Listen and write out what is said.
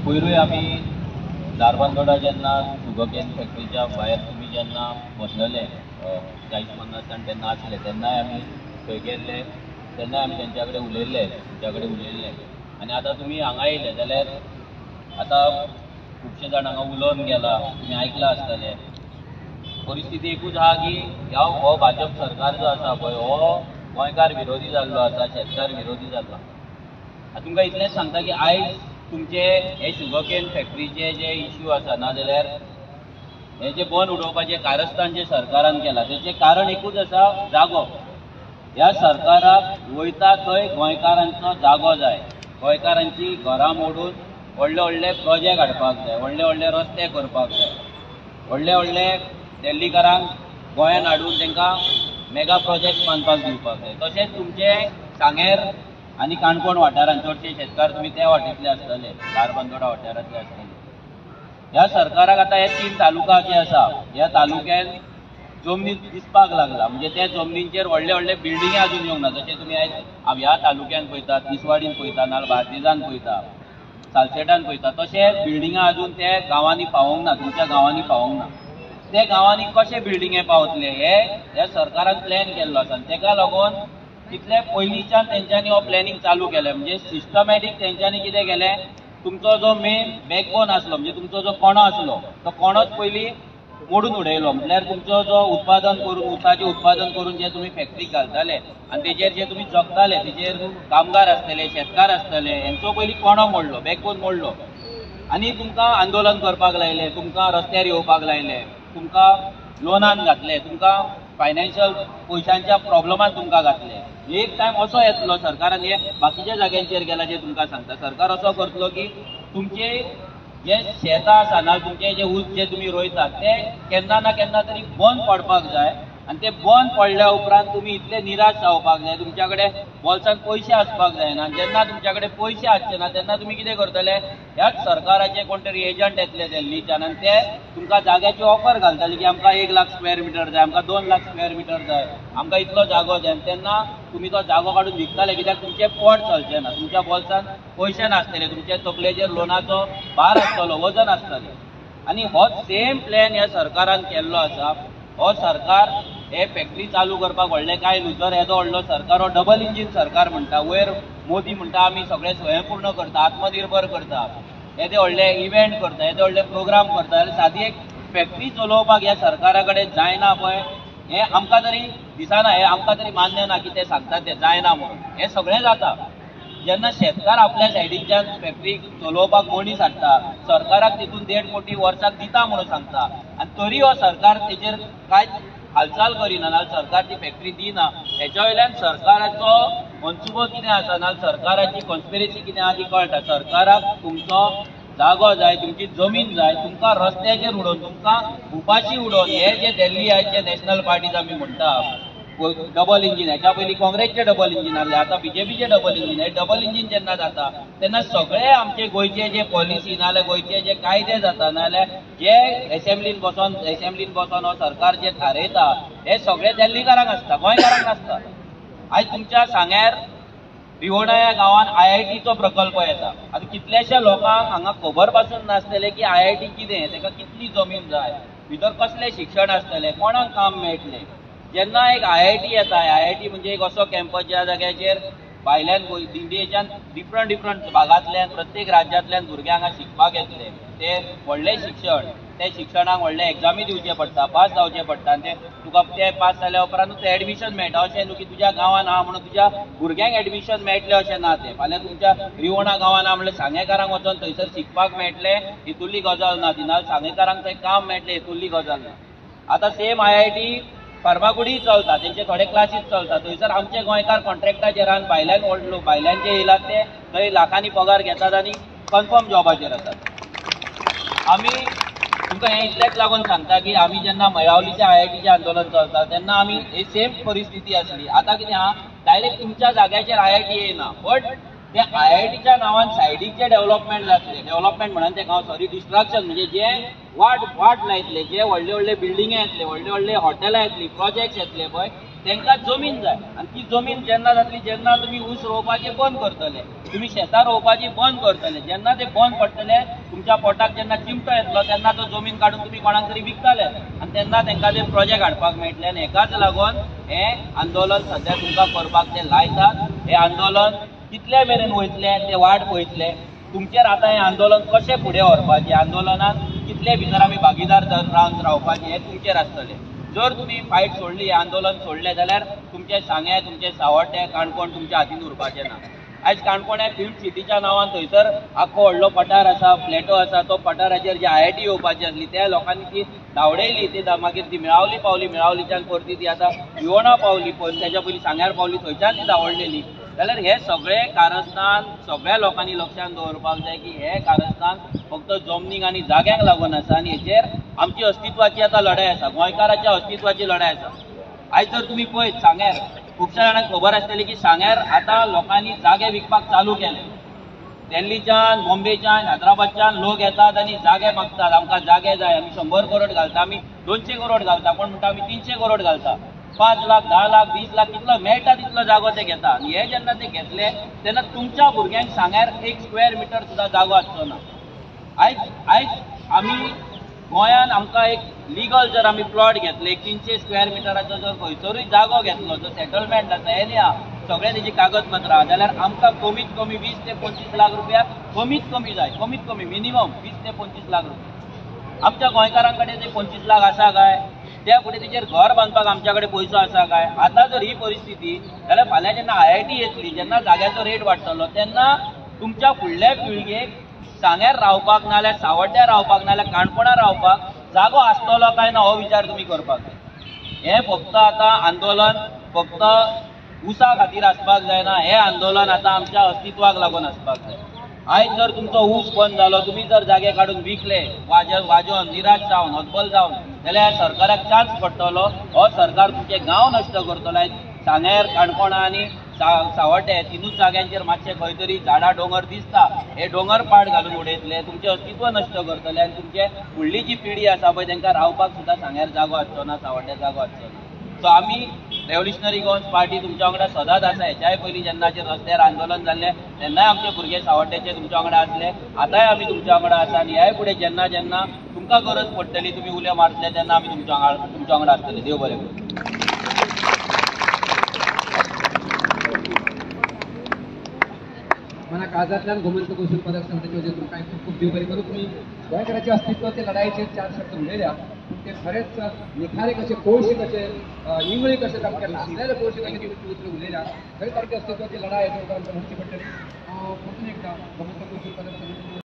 पयरूय आमी धारबांदोडा जेन्ना शुगरकेन फॅक्टरीच्या भायर तुमी जेन्ना बसलेले 40-50 तेन्ना आसले तेन्नाय आमी थंय गेल्ले तेन्नाय आमी तेंच्या कडेन उलयल्ले तुमच्या कडेन उलयल्ले आनी आतां तुमी हांगा येयले जाल्यार आतां खुबशे जाण हांगा उलोवन गेला तुमी आयकलां आसतलें परिस्थिती एकूच आहा की हो भाजप सरकार जो आसा पळय हो गोंयकार विरोधी जाल्लो आसा शेतकार विरोधी जाल्लो तुमकां इतलेंच सांगता की आयज तुमचे हे शुगरकेन फॅक्टरीचे जे इश्यू आसा नाजाल्यार हे जे बंद उडोवपाचें कारस्थान जे सरकारान केलां तेचें कारण एकूच आसा जागो ह्या सरकाराक वयता थंय गोंयकारांचो जागो जाय गोंयकारांची घरां मोडून व्हडले व्हडले प्रोजेक्ट हाडपाक जाय व्हडले व्हडले रस्ते करपाक जाय व्हडले व्हडले दिल्लीकारांक गोंयांत हाडून तांकां मेगा प्रोजेक्ट बांदपाक दिवपाक जाय तशेंच तुमचे सांगेर आनी काणकोण वाठारांत चडशे शेतकार तुमी त्या वाटेंतले आसतले धारबांदोडा वाठारांतले आसतले ह्या सरकाराक आतां हे 3 तालुका जे आसा ह्या तालुक्यान जमनी दिसपाक लागला म्हणजे त्या जमनींचेर व्हडले व्हडले बिल्डिंगे अजून येवंक ना जशें तुमी आयज ह्या तालुक्यान पळयतात तिसवाडीन पळयता नाजाल्यार बार्देजान पळयता सालसेटान पळयता तशे बिल्डिंगा अजून ते गांवांनी पावोंक ना तुमच्या गांवांनी पावोंक ना ते गांवांनी कशे बिल्डिंगे पावतले हे ह्या सरकारान प्लॅन केल्लो आसा ताका लागून तितले पयलींच्यान तेंच्यांनी हो प्लॅनिंग चालू केलें म्हणजे सिस्टमॅटीक तेंच्यांनी कितें केलें तुमचो जो मेन बॅकबोन आसलो म्हणजे तुमचो जो कोणो आसलो तो कोणोच पयलीं मोडून उडयलो म्हटल्यार तुमचो जो उत्पादन करून उसाचें उत्पादन करून जे तुमी फॅक्टरीक घालताले आनी तेजेर जे तुमी जगताले तेजेर कामगार आसतले शेतकार आसतले हेंचो पयलीं कोणो मोडलो बॅकबोन मोडलो आनी तुमकां आंदोलन करपाक लायलें तुमकां रस्त्यार येवपाक लायलें तुमकां लोनान घातले तुमकां फायनान्शियल पयशांच्या प्रॉब्लमान तुमकां घातले एक टायम असो येतलो सरकारान हे बाकीच्या जाग्यांचेर गेला जे तुमकां सांगता सरकार असो करतलो की तुमचे जे शेतां आसा ना तुमचे जे ऊस जे तुमी रोयतात ते केन्ना ना केन्ना तरी बंद पडपाक जाय आनी ते बंद पडल्या उपरांत तुमी इतले निराश जावपाक जाय तुमच्या कडेन बोल्सांत पयशे आसपाक जायना जेन्ना तुमच्या कडेन पयशे आसचे ना तेन्ना तुमी कितें करतले ह्याच सरकाराचे कोण तरी एजंट येतले दिल्लीच्यान आनी ते तुमकां जाग्याची ऑफर घालतले की आमकां 1 लाख स्क्वेअर मिटर जाय आमकां 2 लाख स्क्वेअर मिटर जाय आमकां इतलो जागो जाय तेन्ना तुमी तो जागो काडून विकताले कित्याक तुमचें पोट चलचें ना तुमच्या बोल्सांत पयशे नासतले तुमच्या तकलेचेर लोनाचो भार आसतलो वजन आसतलें आनी हो सेम प्लॅन ह्या सरकारान केल्लो आसा हो सरकार हे फॅक्टरी चालू करपाक व्हडले कांय न्हू जर येदो व्हडलो सरकार हो डबल इंजीन सरकार म्हणटा वयर मोदी म्हणटा आमी सगळे स्वयंपूर्ण करता आत्मनिर्भर करता येदे व्हडले इव्हेंट करता येदे व्हडले प्रोग्राम करता जाल्यार सादी एक फॅक्टरी चलोवपाक ह्या सरकारा कडेन जायना पळय हे आमकां तरी दिसना हे आमकां तरी मान्य ना की ते सांगतात ते जायना म्हणून हे सगळें जाता जेन्ना शेतकार आपल्या सायडीच्यान फॅक्टरी चलोवपाक मनीस हाडटा सरकाराक तितून 1.5 कोटी वर्साक दिता म्हणून सांगता आनी तरी हो सरकार तेजेर कांयच हालचाल करिना नाजाल्यार सरकार ती फॅक्टरी दिना हेच्या वयल्यान सरकाराचो मनसुबो कितें आसा नाजाल्यार सरकाराची कॉन्स्पिरसी कितें आहा ती कळटा सरकाराक तुमचो जागो जाय तुमची जमीन जाय तुमकां रस्त्याचेर उडोवन तुमकां उपाशी उडोवन हे जे दिल्ली आयचे नॅशनल पार्टीज आमी म्हणटा डबल इंजीन हेच्या पयलीं काँग्रेसचे डबल इंजीन आहले आतां बीजेपीचे डबल इंजीन हे डबल इंजीन जेन्ना जाता तेन्ना सगळे आमचे गोंयचे जे पॉलिसी नाजाल्यार गोंयचे जे कायदे जाता नाजाल्यार जे एसेंब्लीन बसोन हो सरकार जे थारयता हे सगळे दिल्लीकारांक आसता गोंयकारांक नासता आयज तुमच्या सांग्यार रिवोणा ह्या गांवांत IITचो प्रकल्प येता आतां कितलेशे लोकांक हांगा खबर पासून नासतलें की IIT कितें ताका कितली जमीन जाय भितर कसलें शिक्षण आसतलें कोणाक काम मेळटलें जेन्ना एक IIT येता IIT म्हणजे एक असो कॅम्पस ज्या जाग्याचेर भायल्यान इंडियेच्यान डिफरंट भागांतल्यान प्रत्येक राज्यांतल्यान भुरगे हांगा शिकपाक येतले ते व्हडलें शिक्षण ते शिक्षणाक व्हडले एग्जामी दिवचे पडटा पास जावचे पडटा आनी तुका ते पास जाल्या उपरांत एडमिशन मेळटा अशें न्हू की तुज्या गांवांत आहा म्हणून तुज्या भुरग्यांक एडमिशन मेळटलें अशें ना तें फाल्यां तुमच्या रिवोणा गांवांत आहा म्हणल्यार सांगेकारांक वचोन थंयसर शिकपाक मेळटलें हितुल्ली गजाल ना ती ना सांगेकारांक थंय काम मेळटलें हितुल्ली गजाल ना आतां सेम IIT फार्मागुडी चलता तेंचे थोडे क्लासीस चलता थंयसर आमचे गोंयकार कॉन्ट्रॅक्टाचेर आनी भायल्यान व्हडलो भायल्यान जे येयलात ते थंय लाखांनी पगार घेतात आनी कन्फर्म जॉबाचेर आसात आमी तुमकां हें इतलेंच लागून सांगता की आमी जेन्ना मयावलीच्या IITचें आंदोलन चलता तेन्ना आमी ही सेम परिस्थिती आसली आतां कितें आहा डायरेक्ट तुमच्या जाग्याचेर IIT येयना बट ते IITच्या नांवान सायडीचे डेव्हलपमेंट जातले डेव्हलपमेंट म्हणून ते हांव सॉरी डिस्ट्रक्शन म्हणजे जे वाट लायतले जे व्हडले व्हडले बिल्डिंगे येतले व्हडले व्हडले हॉटेलां येतली प्रोजेक्ट्स येतले पळय तांकां जमीन जाय आनी ती जमीन जेन्ना जातली जेन्ना तुमी ऊस रोवपाचें बंद करतले तुमी शेतां रोवपाची बंद करतले जेन्ना ते बंद पडटले तुमच्या पोटाक जेन्ना चिमटो येतलो तेन्ना तो जमीन काडून तुमी कोणाक तरी विकतले आनी तेन्ना तांकां ते प्रोजेक्ट हाडपाक मेळटले आनी हेकाच लागून हें आंदोलन सद्या तुमकां करपाक ते लायतात. हें आंदोलन कितले मेरेन वयतले ते वाट पळयतले. तुमचेर आतां हें आंदोलन कशें फुडें व्हरपाचें आंदोलनात कितले भितर आमी भागीदार जावन रावपाचें हें तुमचेर आसतलें. जर तुमी फायट सोडली हें आंदोलन सोडलें जाल्यार तुमचें सांगें तुमचें सावड्डें काणकोण तुमच्या हातीन उरपाचें ना. आयज काणकोण फिल्म सिटीच्या नांवान थंयसर आख्खो व्हडलो पठार आसा फ्लॅटो आसा तो पठाराचेर जी IIT येवपाची आसली त्या लोकांनी ती धांवडयली ती मागीर ती मेळावली पावली मेळावलीच्यान परती ती आतां विवणा पावली तेच्या पयलीं सांग्यार पावली थंयच्यान ती धांवडलेली. जाल्यार हे सगळें कारस्थान सगळ्या लोकांनी लक्षांत दवरपाक जाय की हें कारस्थान फक्त जमनीक आनी जाग्यांक लागून आसा आनी हेचेर आमची अस्तित्वाची आतां लढाई आसा गोंयकाराच्या अस्तित्वाची लढाई आसा. आयज जर तुमी पळयत सांग्यार खुबश्या जाणांक खबर आसतली की सांग्यार आतां लोकांनी जागे विकपाक चालू केले. दिल्लीच्यान बॉम्बेच्यान हैदराबादच्यान लोक येतात आनी जागे मागतात आमकां जागे जाय आमी 100 करोड घालता आमी 200 करोड घालता कोण म्हणटा आमी 300 करोड घालता 5 लाख 10 लाख 20 लाख कितलो मेळटा तितलो जागो ते घेता आनी हे जेन्ना ते घेतले तेन्ना तुमच्या भुरग्यांक सांग्यार 1 स्क्वेअर मिटर सुद्दां जागो आसचो ना. आयज आयज आमी गोंयान आमकां एक लिगल जर आमी प्लॉट घेतले 300 स्क्वेअर मिटराचो जर खंयसरूय जागो घेतलो जो सेटलमेंट आसा एनी सगळे तेजी कागदपत्रां जाल्यार आमकां कमीत कमी 20 ते 25 लाख रुपया कमीत कमी जाय कमीत कमी मिनिमम 20 ते 25 लाख रुपया. आमच्या गोंयकारां कडेन ते 25 लाख आसा काय त्या फुडें तेचेर घर बांदपाक आमच्या कडेन पयसो आसा काय. आतां जर ही परिस्थिती जाल्यार फाल्यां जेन्ना IIT येतली जेन्ना जाग्याचो रेट वाडटलो तेन्ना तुमच्या फुडल्या पिळगेक सांग्यार रावपाक नाल्यार सावड्ड्यार रावपाक नाल्यार काणकोणा रावपाक जागो आसतलो काय ना हो विचार तुमी करपाक जाय. हें फक्त आतां आंदोलन फक्त उसा खातीर आसपाक जायना. हें आंदोलन आतां आमच्या अस्तित्वाक लागून आसपाक जाय. आयज जर तुमचो ऊस बंद जालो तुमी जर जागे काडून विकले वाजोन निराश जावन हतबल जावन जाल्यार सरकाराक चान्स पडटलो. हो सरकार तुमचे गांव नश्ट करतलो. आयज सांग्यार काणकोणा आनी सावड्डे तिनूच जाग्यांचेर मातशे खंय तरी झाडां डोंगर दिसता हे डोंगर पाड घालून उडयतले तुमचें अस्तित्व नश्ट करतले आनी तुमचे फुडली जी पिढी आसा पळय तांकां रावपाक सुद्दां सांग्यार जागो आसचो ना सावड्ड्यार जागो आसचो ना. सो आमी रेव्होल्युशनरी गोवन्स पार्टी तुमच्या वांगडा सदांच आसा. हेच्याय पयलीं जेन्नाचेर रस्त्यार आंदोलन जाल्लें तेन्नाय आमचे भुरगे सावड्ड्याचे तुमच्या वांगडा आसले. आतांय आमी तुमच्या वांगडा आसा आनी ह्याय फुडें जेन्ना जेन्ना तुमकां गरज पडटली तुमी उले मारतले तेन्ना आमी तुमच्या वांगडा आसतले. देव बरें करूं. मला काळजातल्यान गोमंतक वसूल पदक संस्थेचे वतीन तुमकां खूब खूब देव बरें करूं. तुमी गोंयकाराचे अस्तित्वाचे लढायेचेर 4 शब्द उलयल्या पूण ते खरेंच निखारे कशे कोळशे कशे निमळे कशे सामके नासलेले कोळशे कशे उलयल्या. खरें सारके अस्तित्वाची लढाय आमकां म्हणची पडटली. परतून एकदा गोमंतक वसूल पदक